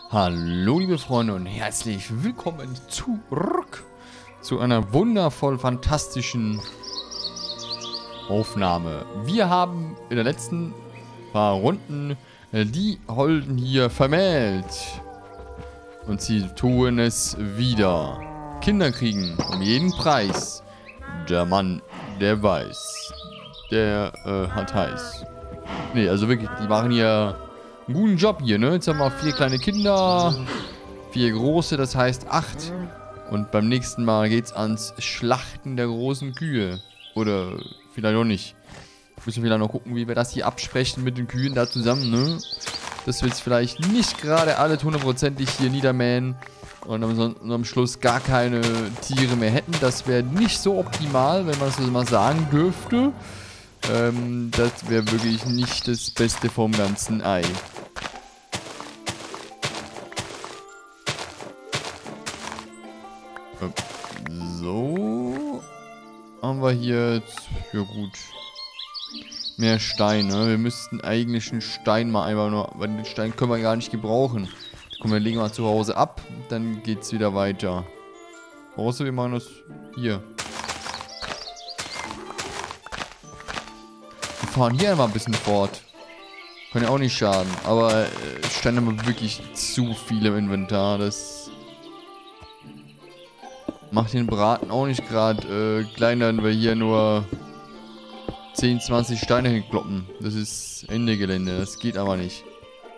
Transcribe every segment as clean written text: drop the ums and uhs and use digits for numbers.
Hallo liebe Freunde und herzlich willkommen zurück zu einer wundervoll fantastischen Aufnahme. Wir haben in der letzten paar Runden die Holden hier vermählt. Und sie tun es wieder. Kinder kriegen um jeden Preis. Der Mann, der weiß. Der hat heiß. Nee, also wirklich, die machen hier einen guten Job hier, ne? Jetzt haben wir 4 kleine Kinder, 4 große, das heißt 8. Und beim nächsten Mal geht's ans Schlachten der großen Kühe. Oder vielleicht auch nicht. Müssen wir dann noch gucken, wie wir das hier absprechen mit den Kühen da zusammen, ne? Dass wir jetzt vielleicht nicht gerade alle hundertprozentig hier niedermähen und am Schluss gar keine Tiere mehr hätten. Das wäre nicht so optimal, wenn man das so mal sagen dürfte. Das wäre wirklich nicht das Beste vom ganzen Ei. So. Haben wir hier jetzt, ja gut, mehr Steine. Wir müssten eigentlich einen Stein mal einfach nur, weil den Stein können wir gar nicht gebrauchen. Komm, wir legen mal zu Hause ab, dann geht's wieder weiter. Außer wir machen das hier. Wir fahren hier einmal ein bisschen fort. Kann ja auch nicht schaden. Aber Steine haben wir wirklich zu viel im Inventar. Das macht den Braten auch nicht gerade kleiner, wenn wir hier nur 10, 20 Steine hinkloppen. Das ist Ende Gelände. Das geht aber nicht.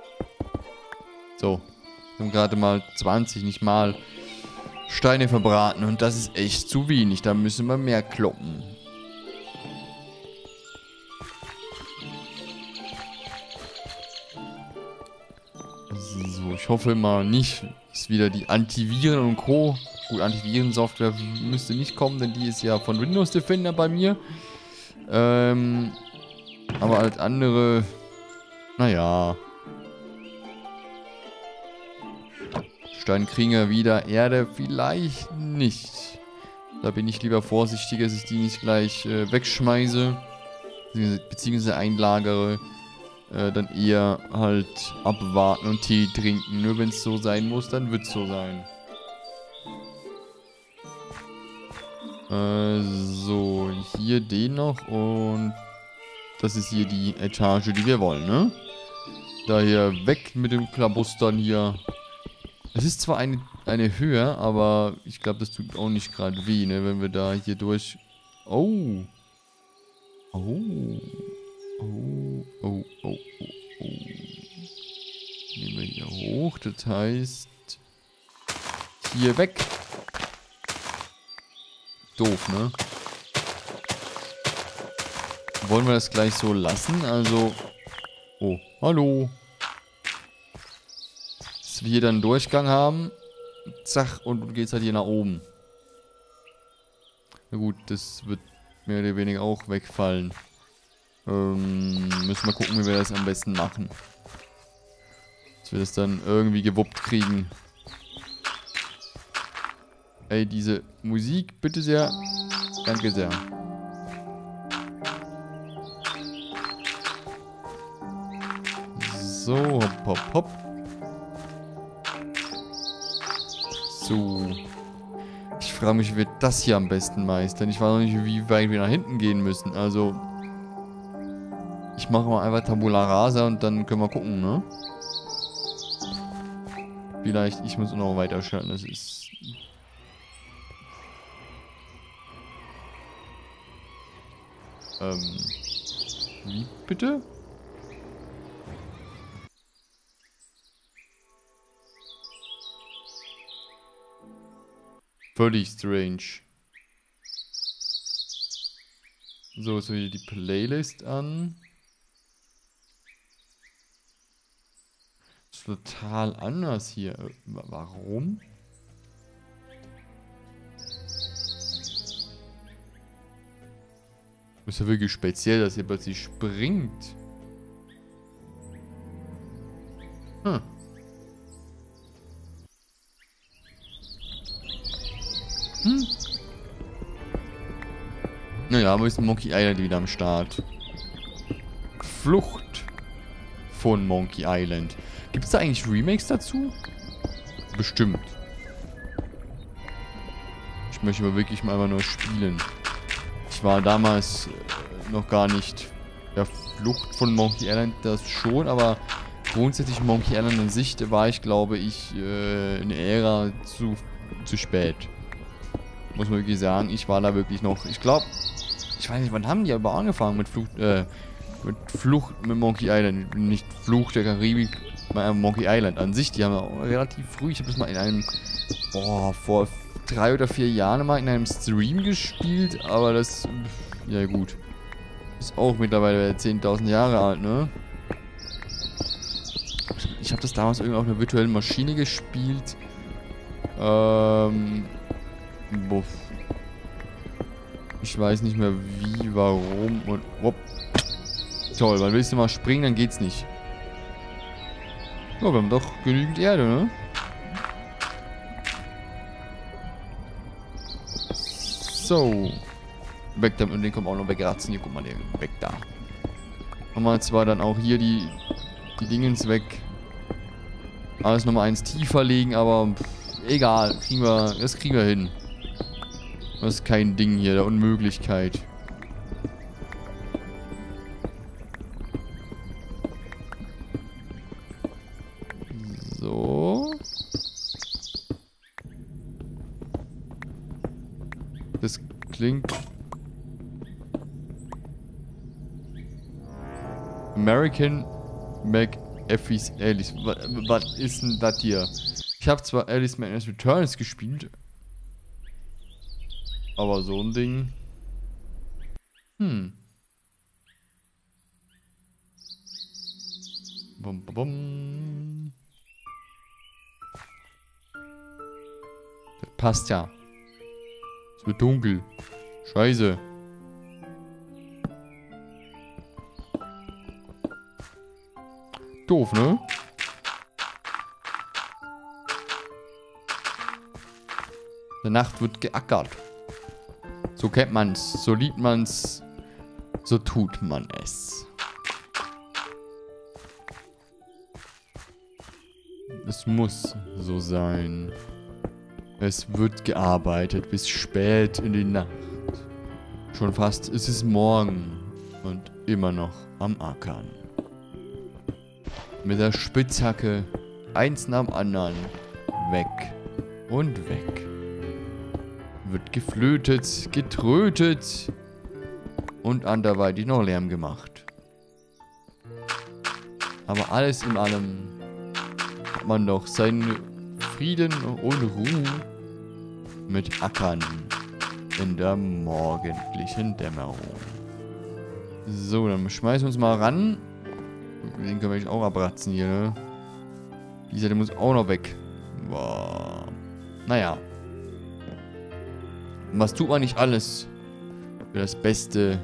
So. Wir haben gerade mal 20, nicht mal Steine verbraten. Und das ist echt zu wenig. Da müssen wir mehr kloppen. So, ich hoffe mal nicht, dass wieder die Antiviren und Co. Gut, Antiviren-Software müsste nicht kommen, denn die ist ja von Windows Defender bei mir. Aber alles andere, naja. Stein kriegen wir wieder, Erde vielleicht nicht. Da bin ich lieber vorsichtiger, dass ich die nicht gleich wegschmeiße, beziehungsweise einlagere. Dann eher halt abwarten und Tee trinken. Nur wenn es so sein muss, dann wird es so sein. So, hier den noch und das ist hier die Etage, die wir wollen, ne? Daher weg mit dem Klabustern hier. Es ist zwar eine Höhe, aber ich glaube, das tut auch nicht gerade weh, ne? Wenn wir da hier durch... Oh! Oh! Oh, oh, oh, oh, oh. Gehen wir hier hoch, das heißt... Hier weg. Doof, ne? Wollen wir das gleich so lassen? Also... Oh, hallo. Dass wir hier dann einen Durchgang haben. Zack, und du gehst halt hier nach oben. Na gut, das wird mehr oder weniger auch wegfallen. Müssen wir gucken, wie wir das am besten machen. Dass wir das dann irgendwie gewuppt kriegen. Ey, diese Musik, bitte sehr. Danke sehr. So, hopp, hopp, hopp. So. Ich frage mich, wie wir das hier am besten meistern. Ich weiß noch nicht, wie weit wir nach hinten gehen müssen. Also... Ich mache mal einfach Tabula Rasa und dann können wir gucken, ne? Vielleicht, ich muss noch weiter schalten, das ist... Wie bitte? Völlig strange. So, jetzt wieder die Playlist an. Total anders hier. Warum? Ist ja wirklich speziell, dass hier plötzlich springt. Hm. Naja, aber ist Monkey Island wieder am Start. Flucht von Monkey Island. Gibt es da eigentlich Remakes dazu? Bestimmt. Ich möchte aber wirklich mal einfach nur spielen. Ich war damals noch gar nicht der Flucht von Monkey Island, das schon, aber grundsätzlich Monkey Island an sich war ich, glaube ich, in der Ära zu spät. Muss man wirklich sagen, ich war da wirklich noch, ich glaube, ich weiß nicht, wann haben die aber angefangen mit Flucht mit Monkey Island, nicht Fluch der Karibik, Monkey Island an sich, die haben auch relativ früh, ich habe das mal in einem, vor 3 oder 4 Jahren mal in einem Stream gespielt, aber das, ja gut, ist auch mittlerweile 10.000 Jahre alt, ne? Ich habe das damals irgendwie auf einer virtuellen Maschine gespielt, ich weiß nicht mehr wie, warum und, toll, weil willst du mal springen, dann geht's nicht. Ja, wir haben doch genügend Erde, ne? So. Weg damit, und den kommen auch noch wegratzen. Hier, guck mal, der weg da. Haben wir zwar dann auch hier die Dingens weg. Alles nochmal eins tiefer legen, aber egal. Das kriegen wir hin. Das ist kein Ding hier, der Unmöglichkeit. So. Das klingt... American McAfee's Alice. Was ist denn das hier? Ich habe zwar Alice Madness Returns gespielt, aber so ein Ding... Bum, bum, bum. Das passt ja. Es wird dunkel. Scheiße. Doof, ne? In der Nacht wird geackert. So kennt man's, so liebt man's, so tut man es. Es muss so sein. Es wird gearbeitet bis spät in die Nacht. Schon fast ist es morgen und immer noch am Ackern. Mit der Spitzhacke eins nach dem anderen weg und weg. Wird geflötet, getrötet und anderweitig noch Lärm gemacht. Aber alles in allem hat man doch seinen Frieden und Ruhe mit Ackern in der morgendlichen Dämmerung. So, dann schmeißen wir uns mal ran. Den können wir eigentlich auch abratzen hier, ne? Die Seite muss auch noch weg. Boah. Naja. Was tut man nicht alles für das beste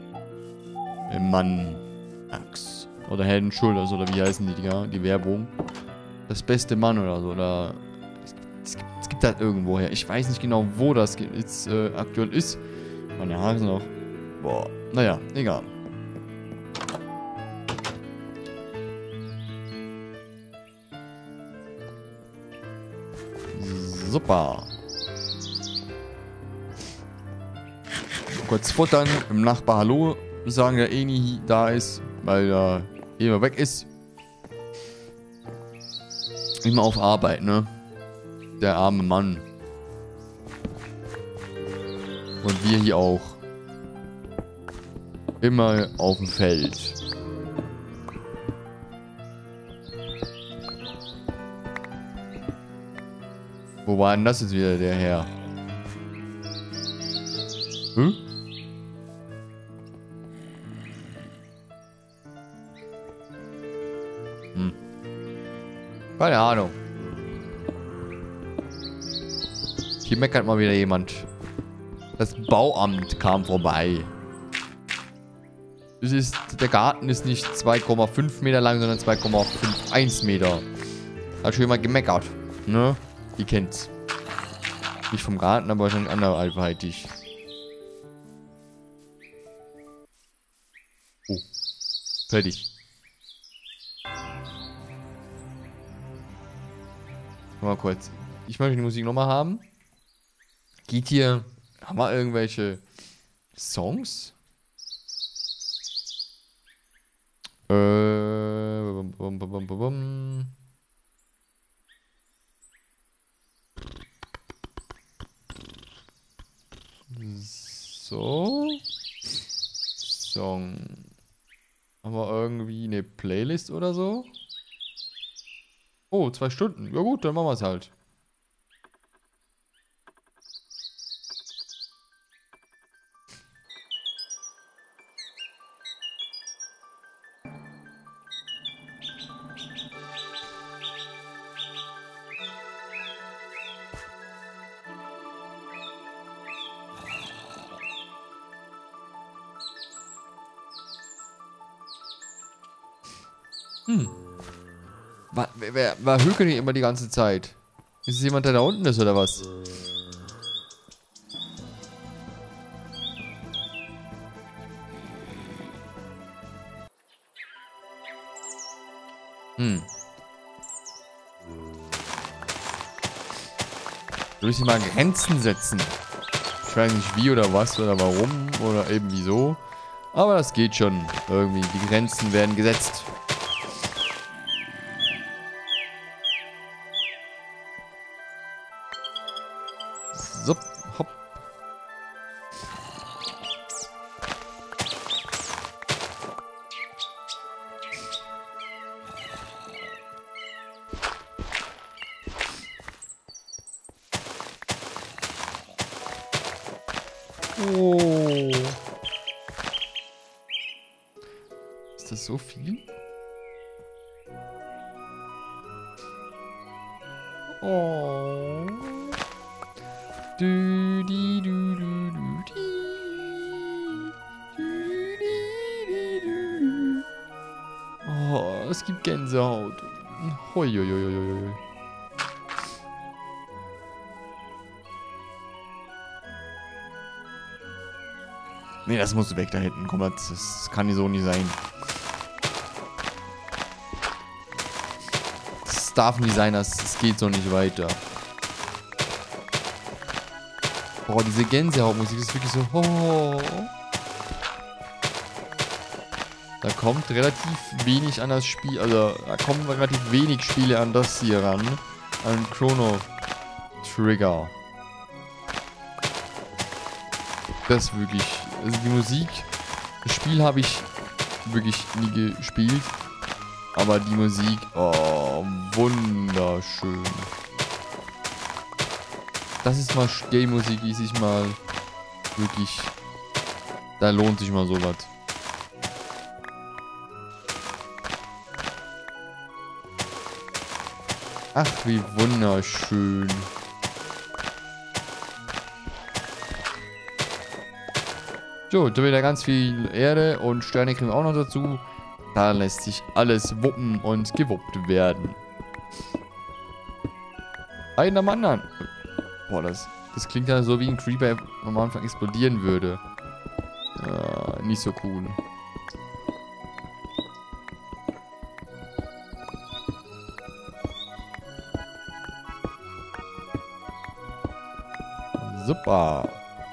Mann Axt? Oder Head and Shoulders, oder wie heißen die Dinger? Die Werbung. Das beste Mann oder so, oder... Es gibt das irgendwoher. Ich weiß nicht genau, wo das jetzt aktuell ist. Meine Haare sind auch... Boah. Naja, egal. Super. Kurz futtern, im Nachbar Hallo sagen, der eh nie da ist, weil er immer weg ist. Immer auf Arbeit, ne? Der arme Mann. Und wir hier auch. Immer auf dem Feld. Wo war denn das jetzt wieder, der Herr? Hm? Keine Ahnung. Hier meckert mal wieder jemand. Das Bauamt kam vorbei. Der Garten ist nicht 2,5 Meter lang, sondern 2,51 Meter. Hat schon jemand gemeckert. Ne? Ihr kennt's. Nicht vom Garten, aber schon anderweitig. Oh. Fertig. Mal kurz. Ich möchte die Musik nochmal haben. Geht hier. Haben wir irgendwelche Songs? Bum, bum, bum, bum, bum. So. Song. Haben wir irgendwie eine Playlist oder so? Oh, 2 Stunden. Ja gut, dann machen wir es halt. Wer hügelt hier immer die ganze Zeit? Ist es jemand, der da unten ist, oder was? Soll ich mal Grenzen setzen? Ich weiß nicht wie oder was oder warum oder eben wieso. Aber das geht schon. Irgendwie, die Grenzen werden gesetzt. So, hopp. Oh. Ist das so viel? Oh. Du, di, du, du, du, di. Du, di, di, du. Oh, es gibt Gänsehaut. Hoi, hoi, hoi, hoi, hoi. Nee, das musst du weg da hinten. Komm, das kann so nicht sein. Das darf nicht sein, das geht so nicht weiter. Boah, diese Gänsehautmusik ist wirklich so... Oh. Da kommt relativ wenig an das Spiel... Also, da kommen relativ wenig Spiele an das hier ran. An Chrono Trigger. Das ist wirklich... Also die Musik... Das Spiel habe ich wirklich nie gespielt. Aber die Musik... Oh, wunderschön. Das ist mal Game-Musik, die sich mal wirklich... Da lohnt sich mal sowas. Ach, wie wunderschön. So, da wieder ganz viel Erde und Sterne kriegen wir auch noch dazu. Da lässt sich alles wuppen und gewuppt werden. Einen am anderen. Boah, das klingt ja so wie ein Creeper am Anfang explodieren würde. Nicht so cool. Super.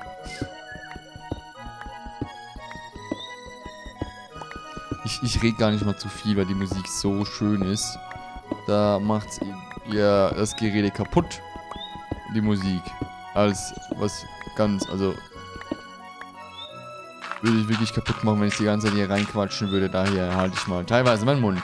Ich rede gar nicht mal zu viel, weil die Musik so schön ist. Da macht ihr das Gerede kaputt. Die Musik. Als was ganz, also... Würde ich wirklich kaputt machen, wenn ich die ganze Zeit hier reinquatschen würde. Daher halte ich mal teilweise meinen Mund.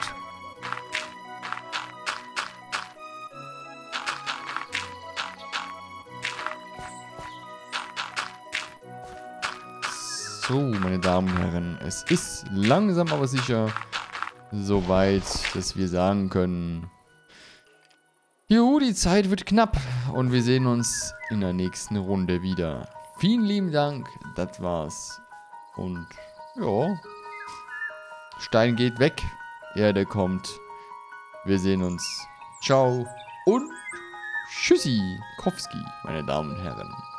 So, meine Damen und Herren, es ist langsam aber sicher soweit, dass wir sagen können, juhu, die Zeit wird knapp und wir sehen uns in der nächsten Runde wieder. Vielen lieben Dank, das war's. Und ja, Stein geht weg, Erde kommt. Wir sehen uns. Ciao und Tschüssi, Kowski, meine Damen und Herren.